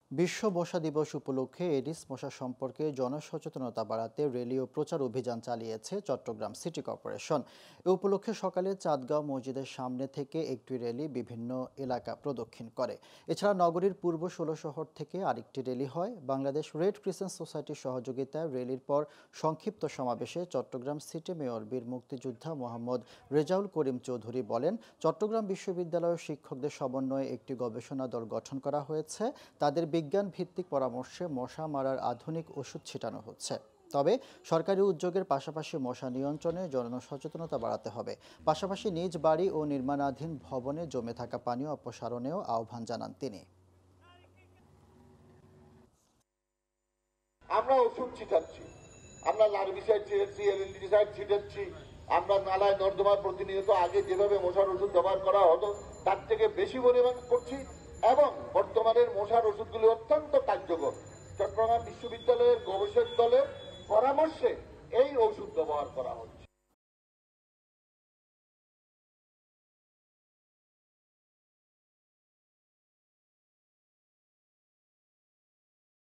বিশ্ব মশা দিবস উপলক্ষে এডিস মশা সম্পর্কে জনসচেতনতা বাড়াতে র্যালি ও প্রচার অভিযান চালিয়েছে চট্টগ্রাম সিটি কর্পোরেশন। এ উপলক্ষে সকালে চাঁদগাঁও মসজিদের সামনে থেকে একটি র্যালি বিভিন্ন এলাকা প্রদক্ষিণ করে। এছাড়া নগরীর পূর্ব ১৬ শহর থেকে আরেকটি র্যালি হয়। বাংলাদেশ রেড ক্রিসেন্ট সোসাইটির সহযোগিতায় র্যালির পর সংক্ষিপ্ত সমাবেশে চট্টগ্রাম সিটি মেয়র বীর মুক্তিযোদ্ধা মোহাম্মদ রেজাউল করিম চৌধুরী বলেন, চট্টগ্রাম বিশ্ববিদ্যালয়ের শিক্ষকদের সমন্বয়ে একটি গবেষণা দল গঠন করা হয়েছে। তাদের বিজ্ঞান ভিত্তিক পরামর্শে মশা মারার আধুনিক ওষুধ ছিটানো হচ্ছে। তবে সরকারি উদ্যোগের পাশাপাশি মশা নিয়ন্ত্রণে জনসচেতনতা বাড়াতে হবে। পাশাপাশি নিজ বাড়ি ও নির্মাণাধীন ভবনে জমে থাকা পানি অপসারণেও আহ্বান জানান তিনি। আমরা ওষুধ ছিটাচ্ছি, আমরা লার্ভিসাইড ছিটাচ্ছি, এলএলডিসাইড ছিটাচ্ছি, আমরা নালায় নর্দমা প্রতিনিয়ত আগে যেভাবে মশার ওষুধ ব্যবহার করা হতো তার থেকে বেশি পরিমাণ করছি এবং বর্তমানের মশার ওষুধগুলি অত্যন্ত কার্যকর। চট্টগ্রাম বিশ্ববিদ্যালয়ের গবেষক দলের পরামর্শে